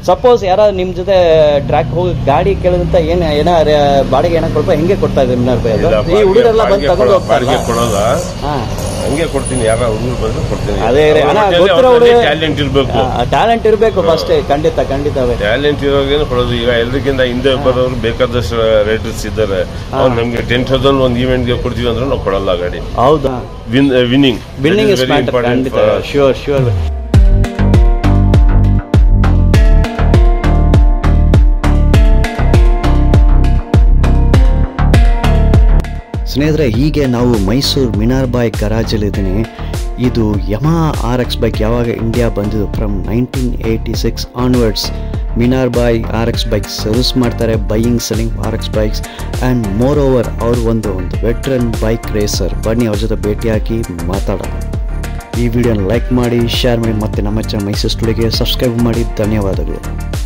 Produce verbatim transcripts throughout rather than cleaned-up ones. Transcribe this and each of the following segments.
Suppose ಯಾರು ನಿಮ್ಮ ಜೊತೆ ಟ್ರ್ಯಾಕ್ ಹೋಗಿ ಗಾಡಿ ಕೇಳಿದಂತ ಏನ್ ಏನ ಬಾಡಿಗೆ ಏನ ಕೊಡ್ತಾ ಹೆಂಗೆ ಕೊಡ್ತಾ ಇದ್ದಾರೆ ಮಿನಾರ್ ಭಾಯ್ ಅದು? ಈ ಹುಡುಗರೆಲ್ಲ ಬಂದು ತಗೊಂಡು ಹೋಗ್ತಾರೆ. ಕೊಡೋಲ್ಲ, ಹಂಗೆ ಕೊಡ್ತೀನಿ. ಯಾರ ಹುಡುಗರು ಬಂದ್ರೆ ಕೊಡ್ತೀನಿ. ಅದೇ ಗೊತ್ತಿರೋ ಹುಡುಗ ಟ್ಯಾಲೆಂಟ್ ಇರಬೇಕು, ಟ್ಯಾಲೆಂಟ್ ಇರಬೇಕು ಫಸ್ಟ್. ಖಂಡಿತ ಖಂಡಿತವೇ ಟ್ಯಾಲೆಂಟ್ ಇರೋಗೇನು ಕೊಡೋದು. ಈಗ ಎಲ್ರಿಗಿಂತ ಹಿಂದೆ ಬರೋರು ಬೇಕಾದಷ್ಟು ರೈಡರ್ಸ್ ಇದ್ದಾರೆ. ಅವ್ರು ನಮ್ಗೆ ಟೆನ್ ತೌಸಂಡ್ ಒಂದು ಇವೆಂಟ್ಗೆ ಕೊಡ್ತೀವಿ ಅಂದ್ರೆ ನಾವು ಕೊಡಲ್ಲ ಗಾಡಿ. ಹೌದಾ? ವಿನ್ನಿಂಗ್ ವಿನ್ನಿಂಗ್ ಇಸ್ ಖಂಡಿತ. Sure sure. ಸ್ನೇಹಿತರೆ, ಹೀಗೆ ನಾವು ಮೈಸೂರು ಮಿನಾರ್ ಭಾಯ್ ಗರಾಜಲ್ಲಿದ್ದೀನಿ. ಇದು ಯಮಹಾ ಆರ್ ಎಕ್ಸ್ ಬೈಕ್ ಯಾವಾಗ ಇಂಡಿಯಾ ಬಂದಿದ್ದು from nineteen eighty six onwards Minar bhai R X bike service ಮಾಡ್ತಾರೆ. Buying selling R X bikes and more over ಅವರು ಒಂದು ಒಂದು ವೆಟ್ರನ್ ಬೈಕ್ ರೇಸರ್. ಬನ್ನಿ ಅವ್ರ ಜೊತೆ ಭೇಟಿಯಾಗಿ ಮಾತಾಡೋಣ. ಈ ವಿಡಿಯೋನ ಲೈಕ್ ಮಾಡಿ, ಶೇರ್ ಮಾಡಿ, ಮತ್ತು ನಮ್ಮ ಚಾನಲ್ ಮೈಸೂರು ಸ್ಟುಡಿಯೋಗೆ ಸಬ್ಸ್ಕ್ರೈಬ್ ಮಾಡಿ. ಧನ್ಯವಾದಗಳು.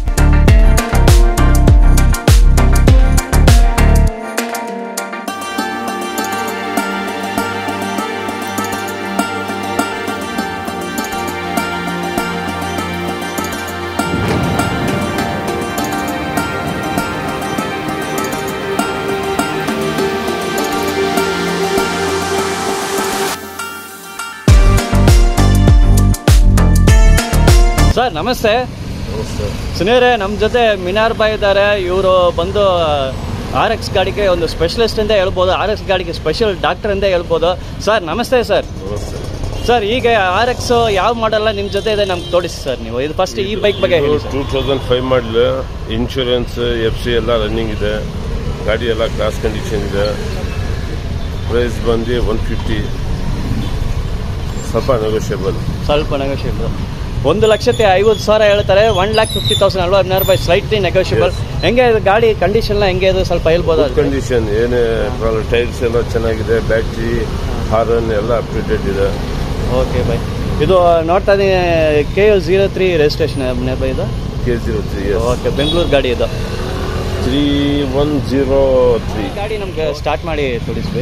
ಸರ್ ನಮಸ್ತೆ. ಸ್ನೇಹಿತರೆ, ನಮ್ಮ ಜೊತೆ ಮಿನಾರ್ ಭಾಯ್ ಇದ್ದಾರೆ. ಇವರು ಬಂದು ಆರ್ ಎಕ್ಸ್ ಗಾಡಿಗೆ ಒಂದು ಸ್ಪೆಷಲಿಸ್ಟ್ ಅಂತ ಹೇಳ್ಬೋದು, ಆರ್ ಎಕ್ಸ್ ಗಾಡಿಗೆ ಸ್ಪೆಷಲ್ ಡಾಕ್ಟರ್ ಅಂತ ಹೇಳ್ಬೋದು. ಸರ್ ನಮಸ್ತೆ. ಸರ್ ಸರ್ ಈಗ ಆರ್ ಎಕ್ಸ್ ಯಾವ ಮಾಡಲ್ಲ ನಿಮ್ಮ ಜೊತೆ ಇದೆ ನಮ್ಗೆ ತೋರಿಸಿ ಸರ್ ನೀವು. ಇದು ಫಸ್ಟ್ ಈ ಬೈಕ್ ಬಗ್ಗೆ ಹೇಳಿ. Two thousand five model, insurance F C ಎಲ್ಲ ರನ್ನಿಂಗ್ ಇದೆ. ಗಾಡಿ ಎಲ್ಲ ಕ್ಲಾಸ್ ಕಂಡೀಷನ್ ಇದೆ. ಪ್ರೈಸ್ ಬಂದು ಒನ್ ಫಿಫ್ಟಿ, ಸ್ವಲ್ಪ ನೆಗೋಷಿಯಬಲ್. ಸ್ವಲ್ಪ ನೆಗೋಷಿಯಬಲ್. ಒಂದು ಲಕ್ಷಕ್ಕೆ ಐವತ್ತು ಸಾವಿರ ಹೇಳ್ತಾರೆ. ಒನ್ ಲ್ಯಾಕ್ ಫಿಫ್ಟಿ ತೌಸಂಡ್ ಅಲ್ವಾ ಮಿನಾರ್ ಭಾಯ್? Slightly negotiable. ಹೆಂಗೆ ಇದು ಗಾಡಿ ಕಂಡೀಷನ್ ಹೆಂಗೆ ಇದು ಸ್ವಲ್ಪ ಹೇಳ್ಬೋದು? ಕಂಡೀಷನ್ ಏನೇ ಪ್ರಾಬ್ಲಮ್, ಟೈರ್ಸ್ ಎಲ್ಲ ಚೆನ್ನಾಗಿದೆ, ಬ್ಯಾಟ್ರಿ ಹಾರನ್ ಎಲ್ಲ ಅಪ್ಡೇಟೆಡ್ ಇದೆ. ಓಕೆ ಬಾಯ್. ಇದು ನೋಡ್ತಾ ಇದ್ದೀನಿ K U zero three registration Minar bhai ಇದು? K zero three. Okay, Bengaluru ಗಾಡಿ ಇದು. ತ್ರೀ ಒನ್ ಜೀರೋ ತ್ರೀ ಗಾಡಿ ನಮ್ಗೆ ಸ್ಟಾರ್ಟ್ ಮಾಡಿ ತೋರಿಸ್ಬಿ.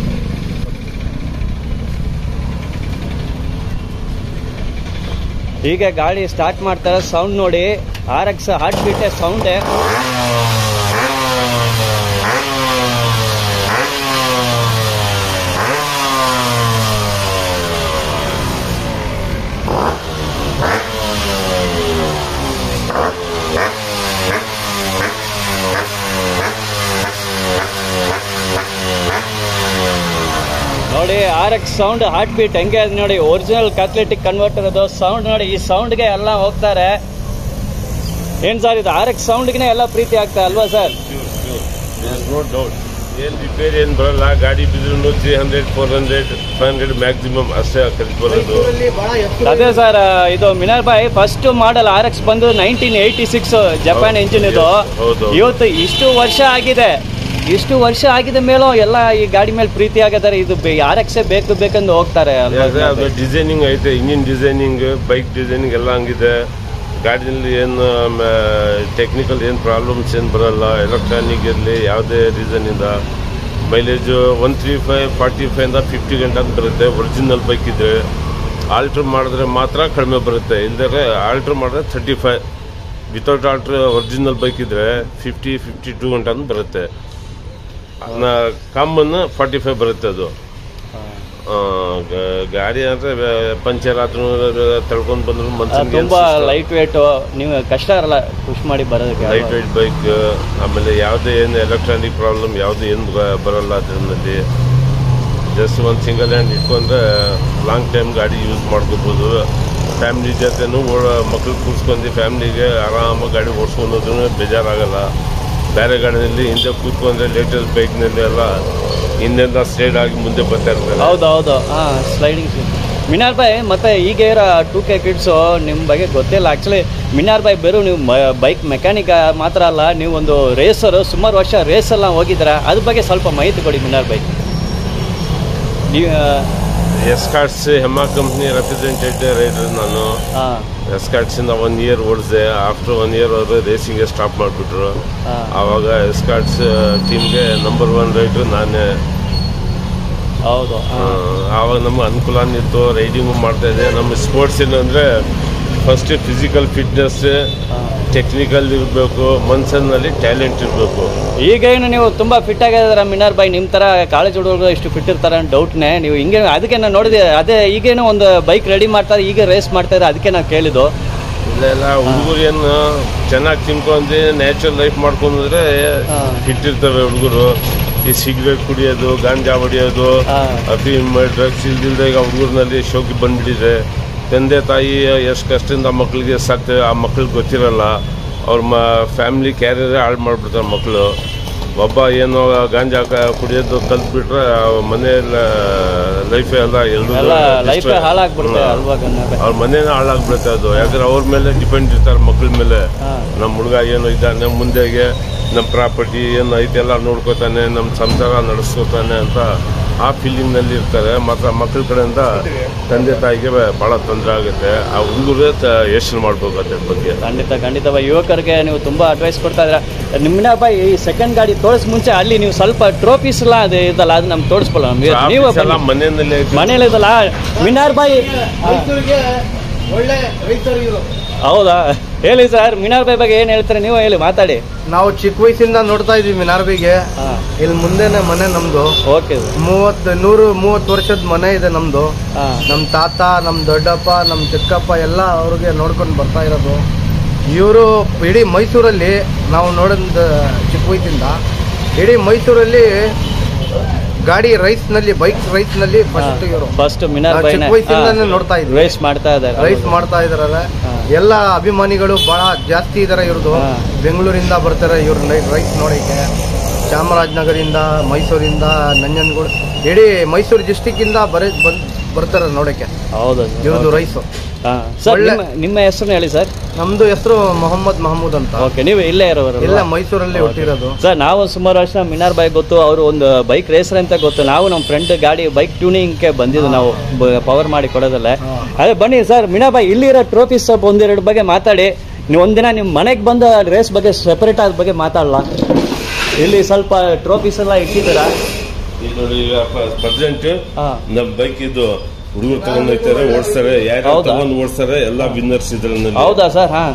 ಈಗ ಗಾಡಿ ಸ್ಟಾರ್ಟ್ ಮಾಡ್ತಾರೆ. ಸೌಂಡ್ ನೋಡಿ, ಆರ್ ಎಕ್ಸ್ ಹಾರ್ಟ್ ಬೀಟೆ ಸೌಂಡೇ. ನೋಡಿ R X sound, heart beat ಹೆಂಗೆ ಅದು ನೋಡಿ. ಒರಿಜಿನಲ್ ಕ್ಯಾಥಲೆಟಿಕ್ ಕನ್ವರ್ಟರ್ ಅದು. ಸೌಂಡ್ ನೋಡಿ, ಈ ಸೌಂಡ್ಗೆ ಎಲ್ಲ ಹೋಗ್ತಾರೆ. ಏನ್ ಸರ್ ಇದು ಆರ್ ಎಕ್ಸ್ ಸೌಂಡ್ಗೆ ಎಲ್ಲ ಪ್ರೀತಿ ಆಗ್ತಾ ಅಲ್ವಾ ಸರ್? No doubt. ಏನ್ ರಿಪೇರ್ ಏನ್ ಬರಲ್ಲ. ಗಾಡಿ ಬಿದ್ರು three hundred four hundred five hundred maximum ಅಷ್ಟೇ ಖರ್ಚು ಬರೋದು. ಅದೇ ಸರ್, ಇದು Minar bhai first model R X ಬಂದು nineteen eighty six Japan engine ಇದು. ಇವತ್ತು ಇಷ್ಟು ವರ್ಷ ಆಗಿದೆ, ಇಷ್ಟು ವರ್ಷ ಆಗಿದ ಮೇಲೂ ಎಲ್ಲ ಈ ಗಾಡಿ ಮೇಲೆ ಪ್ರೀತಿ ಆಗಿದ್ದಾರೆ. ಇದು ಆರ್ ಎಕ್ಸ್ ಬೇಕು ಬೇಕಂದು ಹೋಗ್ತಾರೆ. ಡಿಸೈನಿಂಗ್ ಐತೆ, ಇಂಜಿನ್ ಡಿಸೈನಿಂಗ್, ಬೈಕ್ ಡಿಸೈನಿಂಗ್ ಎಲ್ಲ ಹಂಗಿದೆ. ಗಾಡಿನಲ್ಲಿ ಏನು ಟೆಕ್ನಿಕಲ್ ಏನು ಪ್ರಾಬ್ಲಮ್ಸ್ ಏನು ಬರಲ್ಲ. ಎಲೆಕ್ಟ್ರಾನಿಕ್ ಇರಲಿ ಯಾವುದೇ ರೀಸನಿಂದ mileage one three five forty ಫೈವಿಂದ ಫಿಫ್ಟಿ ಗಂಟೆ ಅಂತ ಬರುತ್ತೆ. ಒರಿಜಿನಲ್ ಬೈಕ್ ಇದ್ರೆ ಆಲ್ಟ್ರ್ ಮಾಡಿದ್ರೆ ಮಾತ್ರ ಕಡಿಮೆ ಬರುತ್ತೆ, ಇಲ್ಲದ್ರೆ ಆಲ್ಟ್ರ್ ಮಾಡಿದ್ರೆ thirty five. Without alter original bike ಇದ್ರೆ ಫಿಫ್ಟಿ ಫಿಫ್ಟಿ ಟೂ ಗಂಟೆ ಅಂತ ಬರುತ್ತೆ. ಕಾಮನ್ ಫಾರ್ಟಿ ಫೈವ್ ಬರುತ್ತೆ ಅದು. ಗಾಡಿ ಅಂದ್ರೆ ಪಂಚರ್ ಆದ್ರೂ ತಳ್ಕೊಂಡ್ ಬಂದ್ರು ಮನ್ಸಿಗೆ ತುಂಬಾ ಲೈಟ್ ವೇಟ್, ನೀವು ಕಷ್ಟ ಇರಲ್ಲ ಪುಷ್ ಮಾಡಿ ಬರೋದಕ್ಕೆ. Light weight bike. ಆಮೇಲೆ ಯಾವುದೇ ಏನು ಎಲೆಕ್ಟ್ರಾನಿಕ್ ಪ್ರಾಬ್ಲಮ್ ಯಾವುದು ಏನು ಬರಲ್ಲ ಅದರಲ್ಲಿ. ಜಸ್ಟ್ ಒಂದು ಸಿಂಗಲ್ ಹ್ಯಾಂಡ್ ಇಟ್ಕೊಂಡ್ರೆ ಲಾಂಗ್ ಟೈಮ್ ಗಾಡಿ ಯೂಸ್ ಮಾಡ್ಕೋಬೋದು. ಫ್ಯಾಮಿಲಿ ಜೊತೆನೂ ಮಕ್ಳು ಕೂರ್ಸ್ಕೊಂಡು ಫ್ಯಾಮಿಲಿಗೆ ಆರಾಮಾಗಿ ಗಾಡಿ ಓಡಿಸ್ಕೊಂಡ್ರೂ ಬೇಜಾರಾಗಲ್ಲ. ಬೇರೆ ಗಾಡಿನಲ್ಲಿ ಹಿಂದೆ ಕೂತ್ಕೊಂಡ್ರೆ ಲೇಟೆಸ್ಟ್ ಬೈಕ್ನಲ್ಲಿ ಎಲ್ಲ ಹಿಂದೆಲ್ಲ ಸ್ಲೈಡ್ ಆಗಿ ಮುಂದೆ ಬರ್ತಾ ಇರ್ತಾರೆ. ಹೌದು ಹೌದು, ಹಾಂ ಸ್ಲೈಡಿಂಗ್. ಮಿನಾರ್ ಭಾಯ್ ಮತ್ತೆ ಈಗ ಇರೋ ಟೂ ಕೆ ಕಿಡ್ಸು ನಿಮ್ಮ ಬಗ್ಗೆ ಗೊತ್ತಿಲ್ಲ. ಆ್ಯಕ್ಚುಲಿ ಮಿನಾರ್ ಭಾಯ್ ಬೇರು ನೀವು ಬೈಕ್ ಮೆಕ್ಯಾನಿಕ್ ಮಾತ್ರ ಅಲ್ಲ, ನೀವು ಒಂದು ರೇಸರು, ಸುಮಾರು ವರ್ಷ ರೇಸೆಲ್ಲ ಹೋಗಿದ್ದೀರಾ. ಅದ್ರ ಬಗ್ಗೆ ಸ್ವಲ್ಪ ಮಾಹಿತಿ ಕೊಡಿ ಮಿನಾರ್ ಭಾಯ್. ನೀವು ಎಸ್ಕಾರ್ಟ್ಸ್ ಹೆಮ್ಮಾ ಕಂಪ್ನಿ ರೆಪ್ರೆಸೆಂಟೇಟಿವ್ ರೈಡರ್ ನಾನು. ಎಸ್ಕಾರ್ಟ್ಸಿಂದ ಒನ್ ಇಯರ್ ಓಡಿಸಿದೆ. ಆಫ್ಟರ್ ಒನ್ ಇಯರ್ ಅವರು ರೇಸಿಂಗ್ಗೆ ಸ್ಟಾಪ್ ಮಾಡಿಬಿಟ್ರು. ಆವಾಗ ಎಸ್ಕಾರ್ಟ್ಸ್ ಟೀಮ್ಗೆ ನಂಬರ್ ಒನ್ ರೈಡರ್ ನಾನೇ. ಹೌದು. ಆವಾಗ ನಮ್ಗೆ ಅನುಕೂಲ ಇತ್ತು, ರೈಡಿಂಗು ಮಾಡ್ತಾಯಿದ್ದೆ. ನಮ್ಮ ಸ್ಪೋರ್ಟ್ಸ್ ಏನಂದರೆ ಫಸ್ಟ್ ಫಿಸಿಕಲ್ ಫಿಟ್ನೆಸ್, ಟೆಕ್ನಿಕಲ್ ಇರಬೇಕು, ಮನ್ಸನ್ನಲ್ಲಿ ಟ್ಯಾಲೆಂಟ್ ಇರಬೇಕು. ಈಗ ಏನು ನೀವು ತುಂಬ ಫಿಟ್ ಆಗಿದ್ದೀರ ಮಿನಾರ್ ಬಾಯ್, ನಿಮ್ಮ ಥರ ಕಾಲೇಜ್ ಹುಡುಗರು ಇಷ್ಟು ಫಿಟ್ ಇರ್ತಾರೆ ಅಂತ ಡೌಟ್ನೇ. ನೀವು ಹಿಂಗೆ ಅದಕ್ಕೆ ನಾನು ನೋಡಿದೆ, ಅದೇ ಈಗೇನು ಒಂದು ಬೈಕ್ ರೆಡಿ ಮಾಡ್ತಾರೆ, ಈಗ ರೇಸ್ ಮಾಡ್ತಾರೆ, ಅದಕ್ಕೆ ನಾನು ಕೇಳಿದ್ದು. ಇಲ್ಲ ಇಲ್ಲ ಹುಡುಗರು ಏನು ಚೆನ್ನಾಗಿ ತಿನ್ಕೊಂಡು ನ್ಯಾಚುರಲ್ ಲೈಫ್ ಮಾಡ್ಕೊಂಡ್ರೆ ಫಿಟ್ ಇರ್ತವೆ ಹುಡುಗರು. ಈ ಸಿಗರೇಟ್ ಕುಡಿಯೋದು, ಗಾಂಜಾ ಹೊಡಿಯೋದು, ಅಫೀಮ್, ಡ್ರಗ್ಸ್ ಇಲ್ದಿಲ್ದೆ ಈಗ ಹುಡುಗರ್ನಲ್ಲಿ ಶೋಕಿ ಬಂದ್ಬಿಟ್ಟಿದೆ. ತಂದೆ ತಾಯಿ ಎಷ್ಟು ಕಷ್ಟದಿಂದ ಮಕ್ಕಳಿಗೆ ಸಾಕ್ತೇವೆ, ಆ ಮಕ್ಳಿಗೆ ಗೊತ್ತಿರಲ್ಲ. ಅವ್ರ ಮ ಫ್ಯಾಮಿಲಿ ಕ್ಯಾರಿಯರೇ ಹಾಳು ಮಾಡಿಬಿಡ್ತಾರೆ ಮಕ್ಕಳು. ಒಬ್ಬ ಏನೋ ಗಾಂಜಾ ಕುಡಿಯೋದು ಕಲ್ತ್ಬಿಟ್ರೆ ಮನೆಯಲ್ಲ ಲೈಫೇ ಎಲ್ಲ ಎಲ್ಲರೂ ಅವ್ರ ಮನೇನ ಹಾಳಾಗ್ಬಿಡುತ್ತೆ ಅದು. ಯಾಕಂದ್ರೆ ಅವ್ರ ಮೇಲೆ ಡಿಪೆಂಡ್ ಇರ್ತಾರೆ ಮಕ್ಕಳ ಮೇಲೆ. ನಮ್ಮ ಹುಡುಗ ಏನು ಇದ್ದಾನೆ ಮುಂದೆಗೆ, ನಮ್ಮ ಪ್ರಾಪರ್ಟಿ ಏನು ಐತೆಲ್ಲ ನೋಡ್ಕೋತಾನೆ, ನಮ್ಮ ಸಂಸಾರ ನಡೆಸ್ಕೋತಾನೆ ಅಂತ ಆ ಫೀಲಿಂಗ್ನಲ್ಲಿ ಇರ್ತಾರೆ. ಮಾತ್ರ ಮಕ್ಕಳ ಕಡೆಯಿಂದ ತಂದೆ ತಾಯಿಗೆ ಭಾಳ ತೊಂದರೆ ಆಗುತ್ತೆ. ಆ ಹುಡುಗರೇ ಯೋಚನೆ ಮಾಡ್ಬೇಕು ಅದ್ರ ಬಗ್ಗೆ. ಖಂಡಿತ ಖಂಡಿತ ಯುವಕರಿಗೆ ನೀವು ತುಂಬ ಅಡ್ವೈಸ್ ಕೊಡ್ತಾ ಇದ್ದೀರಾ. ನಿಮ್ಮನ್ನ ಬಾಯ್ ಈ ಸೆಕೆಂಡ್ ಗಾಡಿ ತೋರಿಸ್ ಮುಂಚೆ ಅಲ್ಲಿ ನೀವು ಸ್ವಲ್ಪ ಟ್ರೋಫೀಸ್ ಎಲ್ಲ ಅದು ಇದಲ್ಲ, ಅದು ನಮ್ಗೆ ತೋರಿಸ್ಕೊಳ್ಳ. ನೀವು ಮನೆಯಲ್ಲಿ ಮನೇಲಿ ಇದಲ್ಲ ಮಿನಾರ್ ಬಾಯ್ ಒಳ್ಳೆ ರೈತರು ಇವರು. ಹೌದಾ, ಹೇಳಿ ಸರ್ ಮಿನಾರ್ ಬಾಯ್ ಬಗ್ಗೆ ಏನು ಹೇಳ್ತಾರೆ ನೀವು, ಹೇಳಿ ಮಾತಾಡಿ. ನಾವು ಚಿಕ್ಕ ವಯಸ್ಸಿಂದ ನೋಡ್ತಾ ಇದೀವಿ ಮಿನಾರ್ ಬಾಯ್ಗೆ. ಇಲ್ಲಿ ಮುಂದೆನೆ ಮನೆ ನಮ್ದು. ಓಕೆ, ಮೂವತ್ ನೂರು ಮೂವತ್ತು ವರ್ಷದ ಮನೆ ಇದೆ ನಮ್ದು. ನಮ್ ತಾತ, ನಮ್ ದೊಡ್ಡಪ್ಪ, ನಮ್ ಚಿಕ್ಕಪ್ಪ ಎಲ್ಲ ಅವ್ರಿಗೆ ನೋಡ್ಕೊಂಡು ಬರ್ತಾ ಇರೋದು. ಇವರು ಇಡೀ ಮೈಸೂರಲ್ಲಿ ನಾವು ನೋಡಿದ ಚಿಕ್ಕ ವಯಸ್ಸಿಂದ ಇಡೀ ಮೈಸೂರಲ್ಲಿ ಗಾಡಿ ರೈಸ್ ನಲ್ಲಿ, ಬೈಕ್ ರೈಸ್ ನಲ್ಲಿ ಫಸ್ಟ್ ಇವರು ಫಸ್ಟ್ ಮಿನಾರ್ ಬಾಯ್ ಚಿಕ್ಕ ವಯಸ್ಸಿಂದಾನೆ ನೋಡ್ತಾ ಇದ್ವಿ. ರೈಸ್ ಮಾಡ್ತಾ ಇದ್ದಾರೆ, ರೈಸ್ ಮಾಡ್ತಾ ಇದಾರೆ. ಎಲ್ಲ ಅಭಿಮಾನಿಗಳು ಬಹಳ ಜಾಸ್ತಿ ಇದಾರೆ ಇವ್ರದ್ದು. ಬೆಂಗಳೂರಿಂದ ಬರ್ತಾರೆ ಇವ್ರ ರೈಸ್ ನೋಡಕ್ಕೆ, ಚಾಮರಾಜನಗರಿಂದ, ಮೈಸೂರಿಂದ, ನಂಜನಗೂಡು, ಇಡೀ ಮೈಸೂರು ಡಿಸ್ಟಿಕ್ ಇಂದ ಬರ ಬರ್ತಾರೆ ನೋಡಕ್ಕೆ. ಹೌದು ಇವ್ರದ್ದು ರೈಸು. ಸರ್ ನಿಮ್ಮ ಹೆಸರು ಹೇಳಿ ಸರ್. ನಮ್ದು ಹೆಸರು ಮೊಹಮ್ಮದ್ ಮಹಮೂದ್ ಅಂತ. ಓಕೆ, ನೀವು ಇಲ್ಲೇ ಇರೋರು? ಇಲ್ಲ, ಮೈಸೂರಲ್ಲಿ ಹುಟ್ಟಿರೋದು ಸರ್. ನಾವು ಸುಮಾರು ವರ್ಷ ಮಿನಾರ್ ಬಾಯ್ ಗೊತ್ತು, ಅವರು ಒಂದು ಬೈಕ್ ರೇಸರ್ ಅಂತ ಗೊತ್ತು. ನಾವು ನಮ್ಮ ಫ್ರೆಂಡ್ ಗಾಡಿ ಬೈಕ್ ಟ್ಯೂನಿಂಗ್ಗೆ ಬಂದಿದ್ದು, ನಾವು ಪವರ್ ಮಾಡಿ ಕೊಡೋದಲ್ಲ. ಅದೇ ಬನ್ನಿ ಸರ್, ಮಿನಾರ್ ಬಾಯ್ ಇಲ್ಲಿರೋ ಟ್ರೋಫೀಸ್ ಸ್ವಲ್ಪ ಒಂದೆರಡು ಬಗ್ಗೆ ಮಾತಾಡಿ. ನೀವು ಒಂದಿನ ನಿಮ್ಮ ಮನೆಗೆ ಬಂದ ರೇಸ್ ಬಗ್ಗೆ ಸೆಪರೇಟ್ ಆದ ಬಗ್ಗೆ ಮಾತಾಡಲ್ಲ. ಇಲ್ಲಿ ಸ್ವಲ್ಪ ಟ್ರೋಫೀಸ್ ಎಲ್ಲ ಇಟ್ಟಿದ್ದೀರಾ ನೋಡಿ. ಈಗ ಪ್ರೆಸೆಂಟ್ ನಮ್ಮ ಬೈಕ್ ಇದು ಹುಡುಗರು ತಗೊಂಡ್ ಹೋಗ್ತಾರೆ, ಓಡಿಸ್ತಾರೆ. ಯಾರು ತಗೊಂಡ್ ಓಡಿಸ್ತಾರೆ ಎಲ್ಲ ವಿನ್ನರ್ಸ್ ಇದ್ರಲ್ಲಿ. ಹೌದಾ ಸರ್? ಹಾ,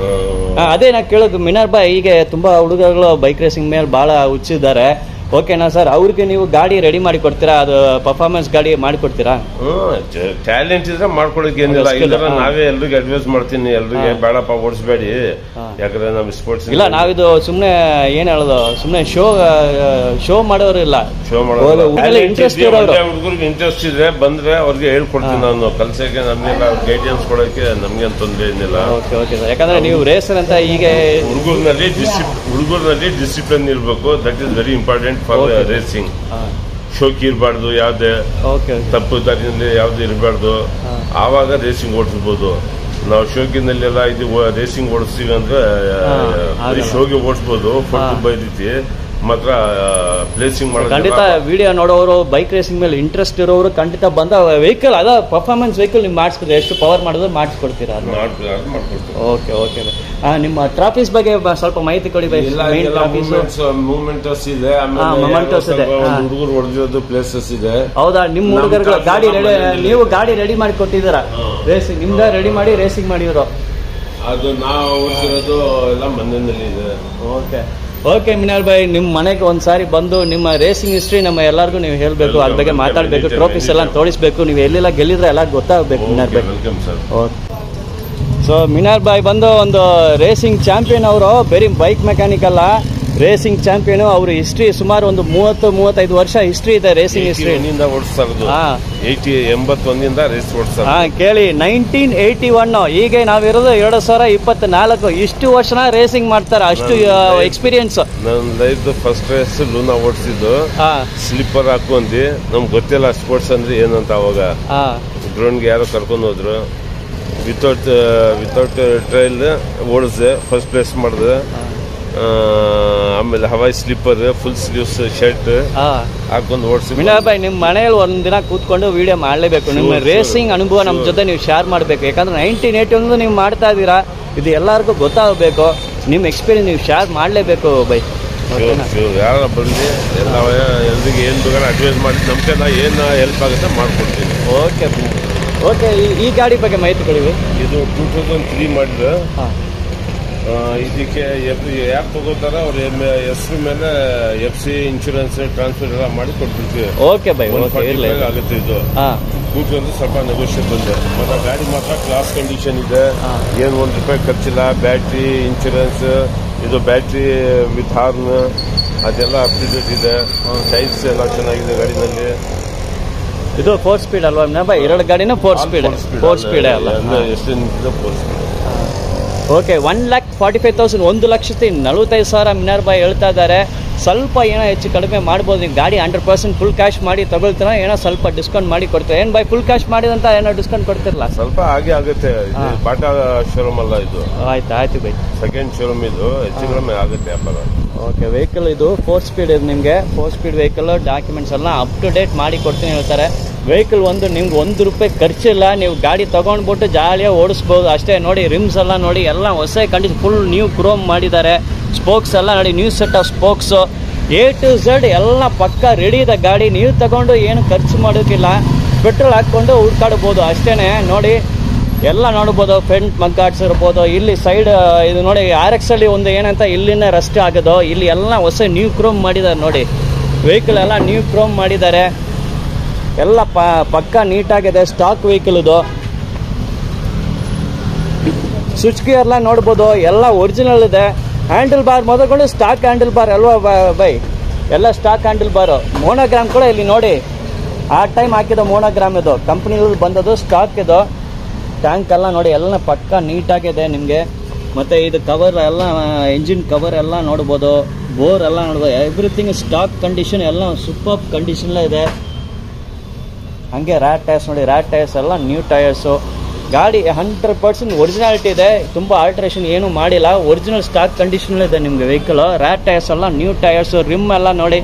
ಅದೇ ನಾ ಕೇಳೋದು ಮಿನಾರ್ ಬಾಯ್, ಹೀಗೆ ತುಂಬಾ ಹುಡುಗರು ಬೈಕ್ ರೇಸಿಂಗ್ ಮೇಲೆ ಬಹಳ ಹುಚ್ಚಿದ್ದಾರೆ. ಓಕೆನಾ ಸರ್, ಅವ್ರಿಗೆ ನೀವು ಗಾಡಿ ರೆಡಿ ಮಾಡಿ ಕೊಡ್ತೀರಾ? ಅದು ಪರ್ಫಾರ್ಮೆನ್ಸ್ ಗಾಡಿ ಮಾಡಿ ಕೊಡ್ತೀರಾ? ಟ್ಯಾಲೆಂಟ್ ಇದ್ರೆ ಮಾಡ್ಕೊಳಕ್ ಏನಿಲ್ಲ. ಇಲ್ಲ ನಾವೇ ಎಲ್ರಿಗೆ ಅಡ್ವೈಸ್ ಮಾಡ್ತೀನಿ, ಎಲ್ರಿಗೆ ಬೇಡಪ್ಪ ಓಡಿಸ್ಬೇಡಿ, ಯಾಕಂದ್ರೆ ನಮ್ ಸ್ಪೋರ್ಟ್ಸ್ ಇಲ್ಲ. ನಾವಿದು ಸುಮ್ನೆ ಏನ್ ಹೇಳೋದು, ಸುಮ್ನೆ ಶೋ ಶೋ ಮಾಡೋರು ಇಲ್ಲ, ಶೋ ಮಾಡೋದು ಇಂಟ್ರೆಸ್ಟ್ ಇರೋರು. ಹುಡುಗರಿಗೆ ಇಂಟ್ರೆಸ್ಟ್ ಇದ್ರೆ ಬಂದ್ರೆ ಅವ್ರಿಗೆ ಹೇಳ್ಕೊಡ್ತೀನಿ ನಾನು ಕಲ್ಸಕ್ಕೆ. ನಮ್ಗೆಲ್ಲ ಗೈಡೆನ್ಸ್ ಕೊಡಕ್ಕೆ ನಮ್ಗೇನು ತೊಂದರೆ ಏನಿಲ್ಲ. Okay okay sir. ಯಾಕಂದ್ರೆ ನೀವು ರೇಸರ್ ಅಂತ ಈಗ ಹುಡುಗರ್ನಲ್ಲಿ ಡಿಸಿಪ್ ಹುಡುಗರ್ನಲ್ಲಿ ಡಿಸಿಪ್ಲಿನ್ ಇರಬೇಕು. That is very important for racing. ಶೋಕಿ ಇರಬಾರ್ದು, ಯಾವುದೇ ತಪ್ಪು ದಾರಿನಲ್ಲಿ ಯಾವ್ದು ಇರಬಾರ್ದು. ಆವಾಗ ರೇಸಿಂಗ್ ಓಡಿಸ್ಬೋದು. ನಾವು ಶೋಕಿನಲ್ಲೆಲ್ಲ ಇದು ರೇಸಿಂಗ್ ಓಡಿಸ್ತೀವಿ ಅಂದ್ರೆ ಶೋಗೆ ಓಡಿಸ್ಬೋದು, ಫೋಟೋ ಬೈ ರೀತಿ ಮಾತ್ರ ಪ್ಲೇಸಿಂಗ್ ಮಾಡೋದು. ಖಂಡಿತ ವಿಡಿಯೋ ನೋಡೋರು, ಬೈಕ್ ರೇಸಿಂಗ್ ಮೇಲೆ ಇಂಟ್ರೆಸ್ಟ್ ಇರೋರು ಖಂಡಿತ ಬಂದ ವೆಹಿಕಲ್, ಅದ ಪರ್ಫಾರ್ಮೆನ್ಸ್ ವೆಹಿಕಲ್ ನೀವು ಮಾಡಿಸ್ಕೊಡ್ತೀರಾ? ಎಷ್ಟು ಪವರ್ ಮಾಡಿದ್ರೆ ಮಾಡಿಸ್ಕೊಡ್ತೀರಾ? Okay okay. ನಿಮ್ಮ ಟ್ರಾಫೀಸ್ ಬಗ್ಗೆ ಸ್ವಲ್ಪ ಮಾಹಿತಿ ಕೊಡಿ ಬೈ. ಮೂವ್ಮೆಂಟ್ಸ್ ಇದೆ, ಹುಡುಗರು ಹೊಡೆದಿರೋದು ಪ್ಲೇಸಸ್ ಇದೆ. ಹೌದಾ? ನಿಮ್ಮ ಹುಡುಗರು ಗಾಡಿ ರೆಡಿ, ನೀವು ಗಾಡಿ ರೆಡಿ ಮಾಡಿ ಕೊಟ್ಟಿದ್ದೀರಾ? ರೇಸಿಂಗ್ ನಿಮ್ದ ರೆಡಿ ಮಾಡಿ ರೇಸಿಂಗ್ ಮಾಡಿದ್ರು? ಅದು ನಾವು ಓಡಿಸಿರೋದು ಎಲ್ಲ ಮನೆಯಲ್ಲಿ ಇದೆ. ಓಕೆ ಓಕೆ ಮಿನಾರ್ ಬಾಯ್, ನಿಮ್ಮ ಮನೆಗೆ ಒಂದ್ಸಾರಿ ಬಂದು ನಿಮ್ಮ ರೇಸಿಂಗ್ ಹಿಸ್ಟ್ರಿ ನಮ್ಮ ಎಲ್ಲರಿಗೂ ನೀವು ಹೇಳಬೇಕು, ಅದ್ರ ಬಗ್ಗೆ ಮಾತಾಡಬೇಕು, ಟ್ರೋಫೀಸ್ ಎಲ್ಲ ತೋರಿಸ್ಬೇಕು. ನೀವು ಎಲ್ಲೆಲ್ಲ ಗೆಲ್ಲಿದ್ರೆ ಎಲ್ಲ ಗೊತ್ತಾಗಬೇಕು ಮಿನಾರ್ ಬಾಯ್. ಓಕೆ. ಸೊ ಮಿನಾರ್ ಬಾಯ್ ಬಂದು ಒಂದು ರೇಸಿಂಗ್ ಚಾಂಪಿಯನ್. ಅವರು ಬರೀ ಬೈಕ್ ಮೆಕ್ಯಾನಿಕ್ ಅಲ್ಲ, ರೇಸಿಂಗ್ ಚಾಂಪಿಯನ್. ಅವ್ರ ಹಿಸ್ಟ್ರಿ ಸುಮಾರು ಒಂದು ಮೂವತ್ತು ಮೂವತ್ತೈದು ವರ್ಷ ಹಿಸ್ಟ್ರಿ ಇದೆ, ರೇಸಿಂಗ್ ಹಿಸ್ಟ್ರಿ. ಓಡಿಸ್ತಾ ಇರೋದು ಎಂಬತ್ತೊಂದಿಂದ ರೇಸ್ ಓಡಿಸ್ತಾರೆ. ಹಾ ಕೇಳಿ, ನೈನ್ಟೀನ್ ಏಯ್ಟಿ ಒನ್. ಈಗ ನಾವಿರೋದು ಎರಡು ಸಾವಿರ ಇಪ್ಪತ್ನಾಲ್ಕು. ಇಷ್ಟು ವರ್ಷನ ರೇಸಿಂಗ್ ಮಾಡ್ತಾರೆ, ಅಷ್ಟು ಎಕ್ಸ್ಪೀರಿಯನ್ಸ್. ನನ್ನ ಲೈಫ್ ಫಸ್ಟ್ ರೇಸ್ ಲೂನಾ ಓಡಿಸಿದ್ದು. ಸ್ಲಿಪ್ಪರ್ ಹಾಕೊಂಡಿ, ನಮ್ಗೆ ಗೊತ್ತಿಲ್ಲ ಸ್ಪೋರ್ಟ್ಸ್ ಅಂದ್ರೆ ಏನಂತ. ಅವಾಗ ಗ್ರೌಂಡ್ಗೆ ಯಾರೋ ಕರ್ಕೊಂಡು ಹೋದ್ರು. ವಿತೌಟ್ ವಿತೌಟ್ ಟ್ರೈಲ್ ಓಡಿಸಿದೆ, ಫಸ್ಟ್ ಪ್ಲೇಸ್ ಮಾಡಿದೆ. ಆಮೇಲೆ hawai slipper, full sleeves shirt ಹಾಕೊಂಡು ಓಡಿಸಿ. ಮಿನಾರ್ ಬಾಯ್, ನಿಮ್ಮ ಮನೆಯಲ್ಲಿ ಒಂದಿನ ಕೂತ್ಕೊಂಡು ವಿಡಿಯೋ ಮಾಡಲೇಬೇಕು. ನಿಮ್ಮ ರೇಸಿಂಗ್ ಅನುಭವ ನಮ್ಮ ಜೊತೆ ನೀವು ಶೇರ್ ಮಾಡಬೇಕು. ಯಾಕಂದ್ರೆ ನೈನ್ಟೀನ್ ಏಯ್ಟಿ ಒಂದು ನೀವು ಮಾಡ್ತಾ ಇದ್ದೀರಾ, ಇದು ಎಲ್ಲರಿಗೂ ಗೊತ್ತಾಗಬೇಕು. ನಿಮ್ಮ ಎಕ್ಸ್ಪೀರಿಯನ್ಸ್ ನೀವು ಶೇರ್ ಮಾಡಲೇಬೇಕು ಬೈ. ಯಾರ ಬಂದು ಎಲ್ಲ ಎಲ್ರಿಗೆ ಏನು ಬೇಕಾದ್ರೆ ಅಡ್ವೈಸ್ ಮಾಡಿ ನಮ್ಮ ಕೈಲಿ ಏನು ಹೆಲ್ಪ್ ಆಗುತ್ತೆ ಮಾಡ್ಕೊಡ್ತೀನಿ. ಓಕೆ. ಓಕೆ, ಈ ಗಾಡಿ ಬಗ್ಗೆ ಮಾಹಿತಿ ಕೊಡಿ. ಇದು ಟೂ ತೌಸಂಡ್ ತ್ರೀ ಮಾಡಿದ. ಹಾಂ, ಇದಕ್ಕೆ ಯಾರು ತಗೋತಾರ ಅವ್ರ ಹೆಸರು ಮೇಲೆ ಎಫ್ ಸಿ ಇನ್ಶೂರೆನ್ಸ್ ಟ್ರಾನ್ಸ್ಫರ್ ಎಲ್ಲ ಮಾಡಿ ಕೊಟ್ಬಿಡ್ತೀವಿ. ಓಕೆ ಬೈ, ಓಕೆ ಇರಲಿ ಆಗುತ್ತೆ. ಇದು ಹಾಂ, ಕೂತ್ಕೊಂಡು ಸ್ವಲ್ಪ ನೆಗೋಷಿಯಬಲ್ ಇದೆ. ಮತ್ತೆ ಗಾಡಿ ಮಾತ್ರ ಕ್ಲಾಸ್ ಕಂಡೀಷನ್ ಇದೆ, ಏನು ಒಂದು ರೂಪಾಯಿ ಖರ್ಚಿಲ್ಲ. ಬ್ಯಾಟ್ರಿ ಇನ್ಶೂರೆನ್ಸ್, ಇದು ಬ್ಯಾಟ್ರಿ ವಿತ್ ಹಾರ್ನ್ ಅದೆಲ್ಲ ಅಪ್ ಟು ಡೇಟ್ ಇದೆ. ಟೈರ್ಸ್ ಎಲ್ಲ ಚೆನ್ನಾಗಿದೆ ಗಾಡಿನಲ್ಲಿ. ಇದು ಫೋರ್ ಸ್ಪೀಡ್ ಅಲ್ವಾ ಬೈ? ಎರಡು ಗಾಡಿನ ಫೋರ್ ಸ್ಪೀಡ್ ಫೋರ್ ಸ್ಪೀಡ್ ಅಲ್ಲ? ಎಷ್ಟು ನಿಂತಿದೆ four speed. Okay, one lakh forty five thousand ಒಂದು ಲಕ್ಷത്തി ನಲವತ್ತೈದು ಸಾವಿರ ಮಿನಾರ್ ಬಾಯ್ ಹೇಳ್ತಾ ಇದ್ದಾರೆ. ಸ್ವಲ್ಪ ಏನೋ ಹೆಚ್ಚು ಕಡಿಮೆ ಮಾಡ್ಬೋದು. ನೀವು ಗಾಡಿ ಹಂಡ್ರೆಡ್ ಪರ್ಸೆಂಟ್ ಫುಲ್ ಕ್ಯಾಶ್ ಮಾಡಿ ತಗೊಳ್ತೀರ, ಏನೋ ಸ್ವಲ್ಪ ಡಿಸ್ಕೌಂಟ್ ಮಾಡಿ ಕೊಡ್ತೀರಾ ಏನು ಬೈ? ಫುಲ್ ಕ್ಯಾಶ್ ಮಾಡಿದಂತ ಏನೋ ಡಿಸ್ಕೌಂಟ್ ಕೊಡ್ತಿರಲ್ಲ? ಸ್ವಲ್ಪ ಹಾಗೆ ಆಗುತ್ತೆ. ಬಾಟಾ ಶೋರೂಮ್ ಅಲ್ಲ ಇದು. ಆಯ್ತು ಆಯ್ತು ಬೈ, ಸೆಕೆಂಡ್ ಶೋರೂಮ್ ಇದು, ಹೆಚ್ಚು ಕಡಿಮೆ ಆಗುತ್ತೆ ವ್ಯಾಪಾರ. ಓಕೆ, ವೆಹಿಕಲ್ ಇದು ಫೋರ್ ಸ್ಪೀಡ್ ಇದು. ನಿಮಗೆ ಫೋರ್ ಸ್ಪೀಡ್ ವೆಹಿಕಲ್ ಡಾಕ್ಯುಮೆಂಟ್ಸ್ ಎಲ್ಲ ಅಪ್ ಟು ಡೇಟ್ ಮಾಡಿ ಕೊಡ್ತೀನಿ ಹೇಳ್ತಾರೆ. ವೆಹಿಕಲ್ ಒಂದು ನಿಮ್ಗೆ ಒಂದು ರೂಪಾಯಿ ಖರ್ಚಿಲ್ಲ. ನೀವು ಗಾಡಿ ತೊಗೊಂಡ್ಬಿಟ್ಟು ಜಾಲಿಯಾಗಿ ಓಡಿಸ್ಬೋದು ಅಷ್ಟೇ. ನೋಡಿ ರಿಮ್ಸ್ ಎಲ್ಲ ನೋಡಿ, ಎಲ್ಲ ಹೊಸ ಕಂಡೀಷನ್ ಫುಲ್ ನ್ಯೂ ಕ್ರೋಮ್ ಮಾಡಿದ್ದಾರೆ. ಸ್ಪೋಕ್ಸ್ ಎಲ್ಲ ನೋಡಿ, new set of spokes, A to Z ಎಲ್ಲ ಪಕ್ಕ ರೆಡಿ ಇದೆ ಗಾಡಿ. ನೀವು ತಗೊಂಡು ಏನು ಖರ್ಚು ಮಾಡೋಕ್ಕಿಲ್ಲ, ಪೆಟ್ರೋಲ್ ಹಾಕ್ಕೊಂಡು ಹುಡ್ಕಾಡ್ಬೋದು ಅಷ್ಟೇ. ನೋಡಿ ಎಲ್ಲ ನೋಡ್ಬೋದು, ಫ್ರಂಟ್ ಮಗ್ಗಾಡ್ಸ್ ಇರ್ಬೋದು. ಇಲ್ಲಿ ಸೈಡ್ ಇದು ನೋಡಿ, ಆರ್ ಎಕ್ಸ್ ಅಲ್ಲಿ ಒಂದು ಏನಂತ ಇಲ್ಲಿನ ರಸ್ಟ್ ಆಗೋದು. ಇಲ್ಲಿ ಎಲ್ಲ ಹೊಸ ನ್ಯೂ ಕ್ರೋಮ್ ಮಾಡಿದ್ದಾರೆ ನೋಡಿ. ವೆಹಿಕಲ್ ಎಲ್ಲ ನ್ಯೂ ಕ್ರೋಮ್ ಮಾಡಿದ್ದಾರೆ. ಎಲ್ಲ ಪ ಪಕ್ಕ ನೀಟಾಗಿದೆ. ಸ್ಟಾಕ್ ವೆಹಿಕಲ್ ಇದು. ಸ್ವಿಚ್ ಗಿಯರ್ ಎಲ್ಲ ನೋಡ್ಬೋದು, ಎಲ್ಲ ಒರಿಜಿನಲ್ ಇದೆ. ಹ್ಯಾಂಡಲ್ ಬಾರ್ ಮೊದಲುಕೊಂಡು ಸ್ಟಾಕ್ ಹ್ಯಾಂಡಲ್ ಬಾರ್ ಅಲ್ವಾ ಬೈ? ಎಲ್ಲ ಸ್ಟಾಕ್ ಹ್ಯಾಂಡಲ್ ಬಾರು. ಮೋನೋಗ್ರಾಮ್ ಕೂಡ ಇಲ್ಲಿ ನೋಡಿ, ಆ ಟೈಮ್ ಹಾಕಿದ ಮೋನೋಗ್ರಾಮ್ ಇದು, ಕಂಪ್ನಿ ಬಂದದು ಸ್ಟಾಕ್ ಇದು. ಟ್ಯಾಂಕ್ ಎಲ್ಲ ನೋಡಿ, ಎಲ್ಲ ಪಕ್ಕ ನೀಟಾಗಿದೆ ನಿಮಗೆ. ಮತ್ತು ಇದು ಕವರ್ ಎಲ್ಲ, ಎಂಜಿನ್ ಕವರ್ ಎಲ್ಲ ನೋಡ್ಬೋದು, ಬೋರ್ ಎಲ್ಲ ನೋಡ್ಬೋದು. ಎವ್ರಿಥಿಂಗ್ ಸ್ಟಾಕ್ ಕಂಡೀಷನ್, ಎಲ್ಲ ಸೂಪರ್ ಕಂಡೀಷನ್ ಇದೆ. ಹಾಗೆ ರ್ಯಾಟ್ ಟೈರ್ಸ್ ನೋಡಿ, ರ್ಯಾಟ್ ಟೈರ್ಸ್ ಎಲ್ಲ ನ್ಯೂ ಟೈರ್ಸು. ಗಾಡಿ ಹಂಡ್ರೆಡ್ ಪರ್ಸೆಂಟ್ ಒರಿಜಿನಾಲಿಟಿ ಇದೆ, ತುಂಬ ಆಲ್ಟ್ರೇಷನ್ ಏನು ಮಾಡಿಲ್ಲ. ಒರಿಜಿನಲ್ ಸ್ಟಾಕ್ ಕಂಡೀಷನ್ ಇದೆ ನಿಮಗೆ ವೆಹಿಕಲ್. ರ್ಯಾಟ್ ಟೈರ್ಸ್ ಎಲ್ಲ ನ್ಯೂ ಟೈರ್ಸು. ರಿಮ್ ಎಲ್ಲ ನೋಡಿ,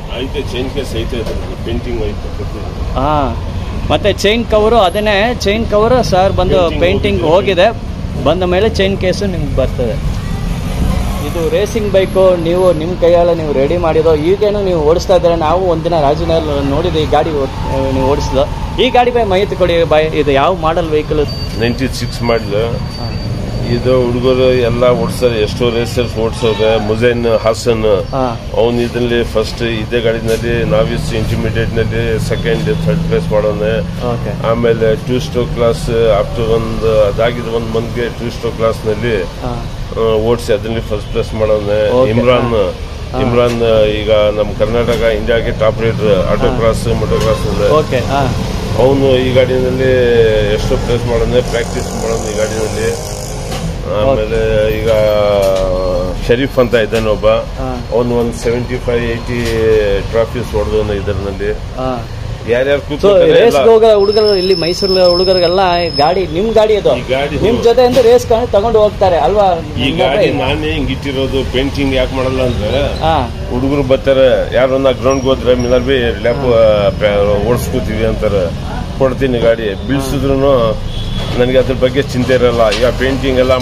ಹಾಂ. ಮತ್ತು ಚೈನ್ ಕವರು ಅದನ್ನೇ, ಚೈನ್ ಕವರು ಸರ್ ಬಂದು ಪೇಂಟಿಂಗ್ ಹೋಗಿದೆ. ಬಂದ ಮೇಲೆ ಚೈನ್ ಕೇಸು ನಿಮ್ಗೆ ಬರ್ತದೆ. ಇದು ರೇಸಿಂಗ್ ಬೈಕು. ನೀವು ನಿಮ್ಮ ಕೈಯಲ್ಲ ನೀವು ರೆಡಿ ಮಾಡಿದೋ, ಈಗೇನು ನೀವು ಓಡಿಸ್ತಾ ಇದ್ದಾರೆ. ನಾವು ಒಂದಿನ ರಾಜನಲ್ಲಿ ನೋಡಿದ್ದು ಈ ಗಾಡಿ ನೀವು ಓಡಿಸಿದ್ದು. ಈ ಗಾಡಿ ಬೈ ಮಾಹಿತಿ ಕೊಡಿ ಬೈ. ಇದು ಯಾವ ಮಾಡಲ್ ವೆಹಿಕಲ್? ನೈಂಟಿ ಸಿಕ್ಸ್ ಮಾಡಲು ಇದು. ಹುಡುಗರು ಎಲ್ಲ ಓಡಿಸ್ತಾರೆ, ಎಷ್ಟೋ ರೇಸರ್ಸ್ ಓಡಿಸೋರೆ. ಮುಜೈನ್ ಹಾಸನ್ ಅವನು ಇದರಲ್ಲಿ ಫಸ್ಟ್ ಇದೇ ಗಾಡಿನಲ್ಲಿ ನಾವಿಸ್ ಇಂಟರ್ಮೀಡಿಯೇಟ್ ನಲ್ಲಿ ಸೆಕೆಂಡ್ ಥರ್ಡ್ ಪ್ಲೇಸ್ ಮಾಡೋನೆ. ಆಮೇಲೆ ಟೂ ಸ್ಟ್ರೋಕ್ ಕ್ಲಾಸ್ ಆಫ್ಟರ್ ಒಂದು ಅದಾಗಿದ್ದು ಒಂದು ಮಂತ್ಗೆ ಟೂ ಸ್ಟ್ರೋಕ್ ಕ್ಲಾಸ್ ನಲ್ಲಿ ಓಡಿಸಿ ಅದರಲ್ಲಿ ಫಸ್ಟ್ ಪ್ಲೇಸ್ ಮಾಡೋನೆ. ಇಮ್ರಾನ್ ಇಮ್ರಾನ್ ಈಗ ನಮ್ಮ ಕರ್ನಾಟಕ ಇಂಡಿಯಾಗೆ top rider autocross motocross ಅವನು ಈ ಗಾಡಿನಲ್ಲಿ ಎಷ್ಟೋ ಪ್ಲೇಸ್ ಮಾಡೋನೆ, ಪ್ರಾಕ್ಟೀಸ್ ಮಾಡೋನು ಈ ಗಾಡಿನಲ್ಲಿ. ಆಮೇಲೆ ಈಗ ಶರೀಫ್ ಅಂತ ಇದ್ದಾನೆ ಒಬ್ಬ, ಅವನು ಒಂದು ಸೆವೆಂಟಿ ಫೈವ್ ಏಯ್ಟಿ ಟ್ರಾಫೀಸ್ ಹೊಡೆದವನು ಇದರಲ್ಲಿ. ಯಾರ್ಯಾರು ಹುಡುಗರು ಇಲ್ಲಿ ಮೈಸೂರು ಹುಡುಗರಿಗೆಲ್ಲ ಗಾಡಿ ನಿಮ್ ಗಾಡಿ ಅದು ನಿಮ್ ಜೊತೆ ಅಂದ್ರೆ ರೇಸ್ ತಗೊಂಡು ಹೋಗ್ತಾರೆ ಅಲ್ವಾ? ಈ ಗಾಡಿ ನಾನೇ ಹಿಂಗ್ ಇಟ್ಟಿರೋದು. ಪೇಂಟಿಂಗ್ ಯಾಕೆ ಮಾಡಲ್ಲ ಅಂದ್ರೆ ಹುಡುಗರು ಬರ್ತಾರೆ, ಯಾರನ್ನ ಗ್ರೌಂಡ್ ಹೋದ್ರೆ ಮಿನರ್ ಬಿ ಲ್ಯಾಪ್ ಓಡಿಸ್ಕೋತೀವಿ ಅಂತಾರೆ. ಕೊಡ್ತೀನಿ ಗಾಡಿ, ಬೀಳ್ಸಿದ್ರು ನನಗೆ ಅದ್ರ ಬಗ್ಗೆ ಚಿಂತೆ ಇರಲ್ಲ. ಈಗ ಪೇಂಟಿಂಗ್ ಎಲ್ಲ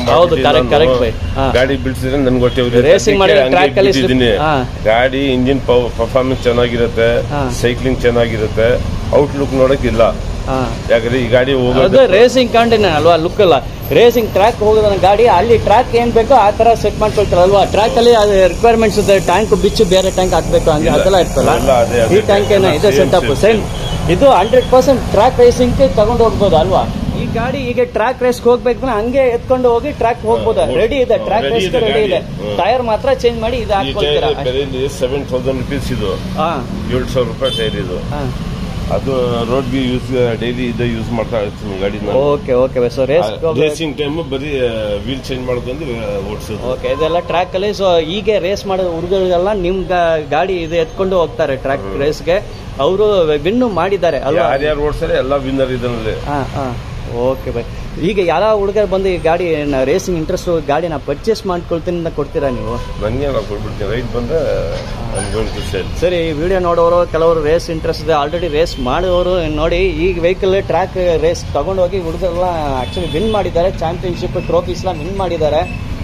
ಗಾಡಿ ಬಿಡಿಸಿದ್ರೆ ನನ್ಗೆ ಗೊತ್ತಿದ್ದೀನಿ. ಗಾಡಿ ಇಂಜಿನ್ ಪರ್ಫಾರ್ಮೆನ್ಸ್ ಚೆನ್ನಾಗಿರುತ್ತೆ, ಸೈಕ್ಲಿಂಗ್ ಚೆನ್ನಾಗಿರುತ್ತೆ, ಔಟ್ಲುಕ್ ನೋಡಕ್ಕಿಲ್ಲ. ಯಾಕಂದ್ರೆ ಈ ಗಾಡಿ ಹೋಗೋದು ರೇಸಿಂಗ್ ಕಂಟಿನ್ಯೂ ಅಲ್ವಾ, ಲುಕ್ ಅಲ್ಲ. ರೇಸಿಂಗ್ ಟ್ರ್ಯಾಕ್ ಹೋಗೋದ ಗಾಡಿ ಅಲ್ಲಿ ಟ್ರ್ಯಾಕ್ ಏನ್ ಬೇಕೋ ಆ ತರ ಸೆಟ್ ಮಾಡ್ಕೊಳ್ತಾರಲ್ವಾ. ಟ್ರ್ಯಾಕ್ ಅಲ್ಲಿ ರಿಕ್ವೈರ್ಮೆಂಟ್ಸ್ ಇದೆ, ಟ್ಯಾಂಕ್ ಬಿಚ್ಚು ಬೇರೆ ಟ್ಯಾಂಕ್ ಹಾಕ್ಬೇಕು ಹಂಗೆ ಅದೆಲ್ಲ ಇರ್ತಲ್ಲ. ಈ ಟ್ಯಾಂಕ್ ಏನೋ ಇದೆ ಸೆಟಪ್ ಸೇಮ್. ಇದು ಹಂಡ್ರೆಡ್ ಪರ್ಸೆಂಟ್ ಟ್ರ್ಯಾಕ್ ರೇಸಿಂಗ್ ತಗೊಂಡು ಹೋಗ್ಬೋದು ಅಲ್ವಾ. ಈ ಗಾಡಿ ಈಗ ಟ್ರ್ಯಾಕ್ ರೇಸ್ ಹೋಗ್ಬೇಕು ಹಂಗೆ ಎತ್ಕೊಂಡು ಹೋಗಿ ಟ್ರ್ಯಾಕ್ ಹೋಗ್ಬೋದು. ರೆಡಿ ಇದೆ, ಟ್ರ್ಯಾಕ್ ರೇಸ್ ರೆಡಿ ಇದೆ. ಟೈರ್ ಮಾತ್ರ ಚೇಂಜ್ ಮಾಡಿ ಇದು ಹಾಕೊಳ್ತೀರಾ. ಸೆವೆನ್ ತೌಸಂಡ್ ರುಪೀಸ್ ಇದು, ಏಳು ಸಾವಿರ ರೂಪಾಯಿ ಟೈರ್ ಇದು. ಅದು ರೋಡ್ ಗೆ ಯೂಸ್ ಡೈಲಿ ಇದೆ ಯೂಸ್ ಮಾಡ್ತಾ ಇರ್ತೀನಿ ಗಾಡಿನ. Okay okay so race racing time ಬರೀ ವೀಲ್ ಚೇಂಜ್ ಮಾಡ್ಕೊಂಡು ಓಡಿಸೋದು. ಓಕೆ, ಇದೆಲ್ಲ ಟ್ರ್ಯಾಕ್ ಅಲ್ಲಿ. ಸೊ ಈಗ ರೇಸ್ ಮಾಡೋ ಹುಡುಗರಿಗೆಲ್ಲ ನಿಮ್ ಗಾಡಿ ಇದು ಎತ್ಕೊಂಡು ಹೋಗ್ತಾರೆ ಟ್ರ್ಯಾಕ್ ರೇಸ್ಗೆ. ಅವರು ವಿನ್ ಮಾಡಿದ್ದಾರೆ ಅಲ್ವಾ? ಯಾರ್ಯಾರು ಓಡಿಸ್ತಾರೆ ಎಲ್ಲ ವಿನ್ನರ್ ಇದರಲ್ಲಿ. ಹಾ ಹಾ ಓಕೆ ಬೈ. ಈಗ ಯಾರ ಹುಡುಗರು ಬಂದು ಈ ಗಾಡಿ ರೇಸಿಂಗ್ ಇಂಟ್ರೆಸ್ಟ್ ಗಾಡಿನ ಪರ್ಚೇಸ್ ಮಾಡ್ಕೊಳ್ತೀನಿ ಅಂತ ಕೊಡ್ತೀರಾ ನೀವು? ನನಗೆ ಕೊಟ್ಬಿಡ್ತೀನಿ, ರೈಟ್ ಬಂದ್ರೆ ಸರಿ. ಈ ವಿಡಿಯೋ ನೋಡೋರು ಕೆಲವರು ರೇಸ್ ಇಂಟ್ರೆಸ್ಟ್ ಇದೆ, ಆಲ್ರೆಡಿ ರೇಸ್ ಮಾಡೋರು ನೋಡಿ ಈ ವೆಹಿಕಲ್ ಟ್ರ್ಯಾಕ್ ರೇಸ್ ತಗೊಂಡೋಗಿ ಹುಡುಗರೆಲ್ಲ ಆಕ್ಚುಲಿ ವಿನ್ ಮಾಡಿದ್ದಾರೆ. ಚಾಂಪಿಯನ್ಶಿಪ್ ಟ್ರೋಫೀಸ್ ಎಲ್ಲ ವಿನ್ ಮಾಡಿದ್ದಾರೆ.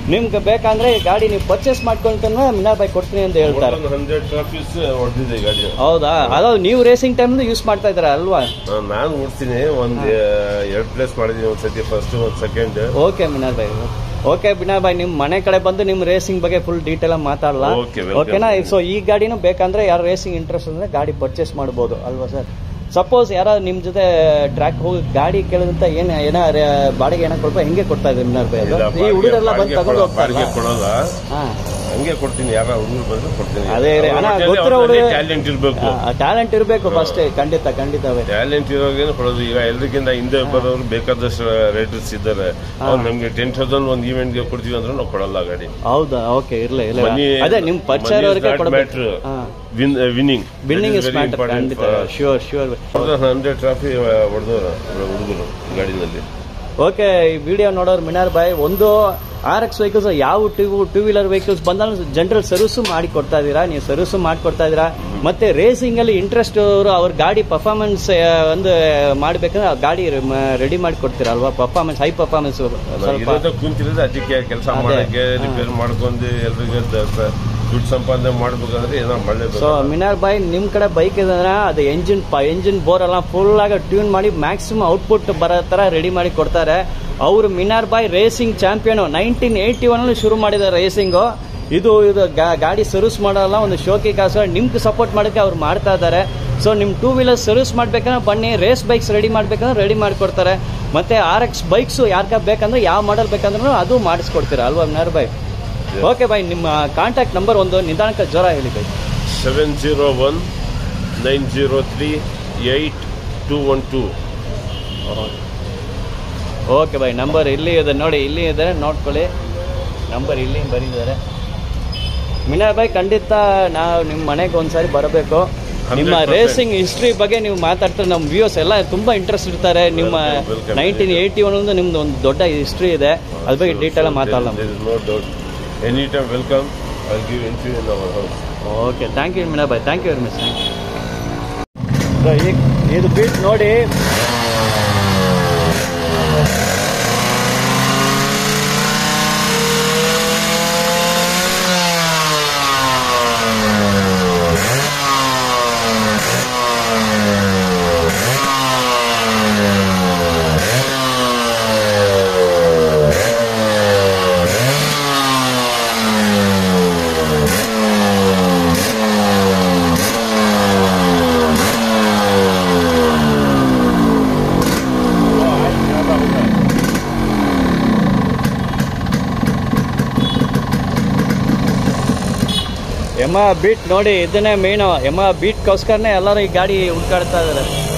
ನಿಮ್ಗೆ ಬೇಕಂದ್ರೆ ಈ ಗಾಡಿ ನೀವು ಪರ್ಚೇಸ್ ಮಾಡ್ಕೊಂಡ್ರೆ ಮಿನಾರ್ ಬೈಕ್ ಕೊಡ್ತೀನಿ ಅಂತ ಹೇಳ್ತಾರೆ. ಹಂಡ್ರೆಡ್ ಟ್ರಾಫಿಕ್ಸ್ ಹೊಡೆದಿದೆ ಗಾಡಿ. ಹೌದಾ? ಅದಾವ್ ನೀವು ರೇಸಿಂಗ್ ಟೈಮ್ ಯೂಸ್ ಮಾಡ್ತಾ ಇದ್ದೀರಾ ಅಲ್ವಾ? ನಾನು ಓಡಿಸ್ತೀನಿ, ಒಂದ್ ಎರಡು ಪ್ಲೇಸ್ ಮಾಡಿದೀನಿ, ಒಂದ್ಸತಿ ಫಸ್ಟ್ ಒಂದ್ ಸೆಕೆಂಡ್. ಓಕೆ ಮಿನಾರ್ ಬೈ, ಓಕೆ ಮಿನಾರ್ ಬೈ, ನಿಮ್ ಮನೆ ಕಡೆ ಬಂದು ನಿಮ್ ರೇಸಿಂಗ್ ಬಗ್ಗೆ ಫುಲ್ ಡೀಟೇಲ್ ಆಗಿ ಮಾತಾಡಲ್ಲ, ಓಕೆನಾ? ಸೊ ಈ ಗಾಡಿನೂ ಬೇಕಂದ್ರೆ ಯಾರು ರೇಸಿಂಗ್ ಇಂಟ್ರೆಸ್ಟ್ ಅಂದ್ರೆ ಗಾಡಿ ಪರ್ಚೇಸ್ ಮಾಡಬಹುದು ಅಲ್ವಾ ಸರ್? ಸಪೋಸ್ ಯಾರಾದ್ರು ನಿಮ್ ಜೊತೆ ಟ್ರ್ಯಾಕ್ ಹೋಗಿ ಗಾಡಿ ಕೇಳಿದಂತ ಏನ್ ಏನ ಬಾಡಿಗೆ ಏನ ಕೊಡ್ಬೋ ಹೆಂಗೆ ಕೊಡ್ತಾ ಇದ್ದಾರೆ ಮಿನಾರ್ ಬೈ? ಈ ಹುಡುಗರೆಲ್ಲ ಬಂದು ತಗೊಂಡು ಹೋಗ್ತಾರೆ, ಹಂಗೆ ಕೊಡ್ತೀನಿ. ಯಾರ ಹುಡುಗರು ಬಂದ್ರೆ ಕೊಡ್ತೀನಿ. ಅದೇ ಗೊತ್ತಿರೋ ಹುಡುಗ ಟ್ಯಾಲೆಂಟ್ ಇರ್ಬೇಕು, ಟ್ಯಾಲೆಂಟ್ ಇರಬೇಕು ಫಸ್ಟ್. ಖಂಡಿತ ಖಂಡಿತವೇ ಟ್ಯಾಲೆಂಟ್ ಇರೋಗೇನು ಕೊಡೋದು. ಈಗ ಎಲ್ರಿಗಿಂತ ಹಿಂದೆ ಬರೋರು ಬೇಕಾದಷ್ಟು ರೈಡರ್ಸ್ ಇದ್ದಾರೆ. ಅವ್ರು ನಮ್ಗೆ ಟೆನ್ ತೌಸಂಡ್ ಒಂದು ಇವೆಂಟ್ ಗೆ ಕೊಡ್ತೀವಿ ಅಂದ್ರೆ ನಾವು ಕೊಡಲ್ಲ ಗಾಡಿ. ಹೌದಾ? ಓಕೆ, ಇರ್ಲಿ ಇಲ್ಲ, ಅದೇ ನಿಮ್ ಪರಿಚಯ matter, winning winning is matter. ಖಂಡಿತ, ಶ್ಯೂರ್ ಶ್ಯೂರ್. ಹಂಡ್ರೆಡ್ ಟ್ರಾಫಿ ಹೊಡೆದವ್ರ ಹುಡುಗರು ಗಾಡಿನಲ್ಲಿ. ಓಕೆ, ಈ ವಿಡಿಯೋ ನೋಡೋರು ಮಿನಾರ್ ಬಾಯ್ ಒಂದು ಆರ್ ಎಕ್ಸ್ ವೆಹಿಕಲ್ಸ್ ಯಾವ ಟೂ ಟೂ ವೀಲರ್ ವೆಹಿಕಲ್ಸ್ ಬಂದಾಗ ಜನರಲ್ ಸರ್ವಿಸ್ ಮಾಡಿ ಕೊಡ್ತಾ ಇದೀರಾ, ನೀವು ಸರ್ವಿಸ್ ಮಾಡಿಕೊಡ್ತಾ ಇದೀರಾ. ಮತ್ತೆ ರೇಸಿಂಗ್ ಅಲ್ಲಿ ಇಂಟ್ರೆಸ್ಟ್ ಅವರು ಅವ್ರ ಗಾಡಿ ಪರ್ಫಾರ್ಮೆನ್ಸ್ ಒಂದು ಮಾಡ್ಬೇಕಂದ್ರೆ ಆ ಗಾಡಿ ರೆಡಿ ಮಾಡಿ ಕೊಡ್ತೀರಾ ಅಲ್ವಾ? ಪರ್ಫಾರ್ಮೆನ್ಸ್, ಹೈ ಪರ್ಫಾರ್ಮೆನ್ಸ್ ಕುಂತಿರೋದು ಅದಕ್ಕೆ ಕೆಲಸ ಮಾಡಕ್ಕೆ, ರಿಪೇರ್ ಮಾಡ್ಕೊಂಡು ಎಲ್ರಿಗೂ ದುಡ್ಡು ಸಂಪಾದನೆ ಮಾಡ್ಬೇಕಂದ್ರೆ ಏನೋ ಮಾಡಲೇಬೇಕು. ಸೊ ಮಿನಾರ್ ಬಾಯ್, ನಿಮ್ ಕಡೆ ಬೈಕ್ ಇದ್ರೆ ಅದು ಎಂಜಿನ್ ಎಂಜಿನ್ ಬೋರ್ ಎಲ್ಲ ಫುಲ್ ಆಗಿ ಟ್ಯೂನ್ ಮಾಡಿ ಮ್ಯಾಕ್ಸಿಮಮ್ ಔಟ್ಪುಟ್ ಬರೋ ತರ ರೆಡಿ ಮಾಡಿ ಕೊಡ್ತಾರೆ. ಅವರು ಮಿನಾರ್ ಬಾಯ್ racing champion, nineteen eighty one ಅಲ್ಲಿ ಶುರು ಮಾಡಿದ್ದಾರೆ ರೇಸಿಂಗು. ಇದು ಇದು ಗಾಡಿ ಸರ್ವಿಸ್ ಮಾಡೋಲ್ಲ, ಒಂದು ಶೋಕಿ ಕಾಸು ನಿಮ್ಗೆ ಸಪೋರ್ಟ್ ಮಾಡೋಕ್ಕೆ ಅವ್ರು ಮಾಡ್ತಾ ಇದ್ದಾರೆ. ಸೊ ನಿಮ್ ಟೂ ವೀಲರ್ ಸರ್ವಿಸ್ ಮಾಡ್ಬೇಕಂದ್ರೆ ಬನ್ನಿ, ರೇಸ್ ಬೈಕ್ಸ್ ರೆಡಿ ಮಾಡ್ಬೇಕಂದ್ರೆ ರೆಡಿ ಮಾಡಿಕೊಡ್ತಾರೆ. ಮತ್ತೆ ಆರ್ ಎಕ್ಸ್ ಬೈಕ್ಸ್ ಯಾರ್ಗ ಬೇಕಂದ್ರೆ ಯಾವ ಮಾಡಲ್ ಬೇಕಂದ್ರೂ ಅದು ಮಾಡಿಸ್ಕೊಡ್ತೀರಾ ಅಲ್ವಾ ಮಿನಾರ್ ಬಾಯ್? ಓಕೆ ಬಾಯ್, ನಿಮ್ಮ ಕಾಂಟ್ಯಾಕ್ಟ್ ನಂಬರ್ ಒಂದು ನಿಧಾನಕ್ಕೆ ಜ್ವರ ಹೇಳಿ ಬಾಯ್. Seven zero one nine zero three eight two one two. Okay ಬಾಯ್, ನಂಬರ್ ಇಲ್ಲಿ ಇದೆ ನೋಡಿ, ಇಲ್ಲಿ ಇದೆ ನೋಡ್ಕೊಳ್ಳಿ, ನಂಬರ್ ಇಲ್ಲಿ ಬರೀತಾರೆ. ಮಿನಾರ್ ಬಾಯ್, ಖಂಡಿತ ನಾವು ನಿಮ್ಮ ಮನೆಗೆ ಒಂದ್ಸಾರಿ ಬರಬೇಕು. ನಿಮ್ಮ ರೇಸಿಂಗ್ ಹಿಸ್ಟ್ರಿ ಬಗ್ಗೆ ನೀವು ಮಾತಾಡ್ತಾರೆ, ನಮ್ಮ ವ್ಯೂಸ್ ಎಲ್ಲ ತುಂಬಾ ಇಂಟ್ರೆಸ್ಟ್ ಇರ್ತಾರೆ. ನಿಮ್ಮ ನೈನ್ಟೀನ್ ಏಯ್ಟಿ ಒನ್ ಒಂದು ನಿಮ್ದು ಒಂದು ದೊಡ್ಡ ಹಿಸ್ಟ್ರಿ ಇದೆ, ಅದ್ರ ಬಗ್ಗೆ ಡೀಟೇಲ್ ಮಾತಾಡೋಣ. Any time welcome, I will give interview in our house. Okay, thank you Minar ಬಾಯ್, ಥ್ಯಾಂಕ್ ಯು ವೆರಿ ಮಚ್. ಈಗ ಇದು ಬೀಟ್ ನೋಡಿ, ಎಮ್ಮ ಬೀಟ್ ನೋಡಿ, ಇದನ್ನೇ ಮೇನು. ಎಮ್ಮ ಬೀಟ್ಗೋಸ್ಕರನೇ ಎಲ್ಲರೂ ಈ ಗಾಡಿ ಹುಡ್ಕಾಡ್ತಾ ಇದ್ದಾರೆ.